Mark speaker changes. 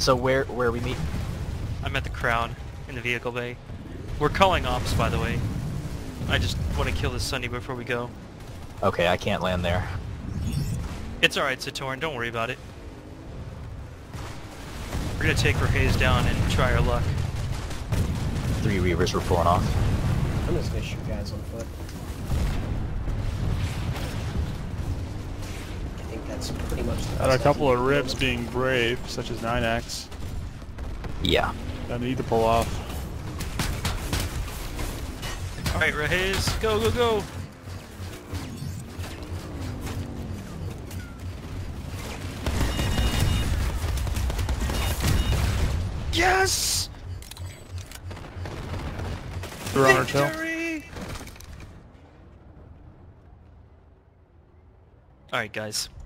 Speaker 1: So where we meet?
Speaker 2: I'm at the Crown in the vehicle bay. We're calling ops, by the way. I just want to kill this Sunny before we go.
Speaker 1: Okay, I can't land there.
Speaker 2: It's alright, Satorn, don't worry about it. We're gonna take Rahaze down and try our luck.
Speaker 1: 3 Reavers were pulling off.
Speaker 3: I'm just gonna shoot guys on foot. I think that's pretty much the
Speaker 4: Had a
Speaker 3: best
Speaker 4: couple
Speaker 3: I
Speaker 4: of
Speaker 3: can
Speaker 4: ribs
Speaker 3: do.
Speaker 4: being brave, such as 9X.
Speaker 1: Yeah.
Speaker 4: I need to pull off.
Speaker 2: Alright, Rahaze, go, go, go! Yes!
Speaker 4: They're on our tail.
Speaker 2: Victory! Alright, guys.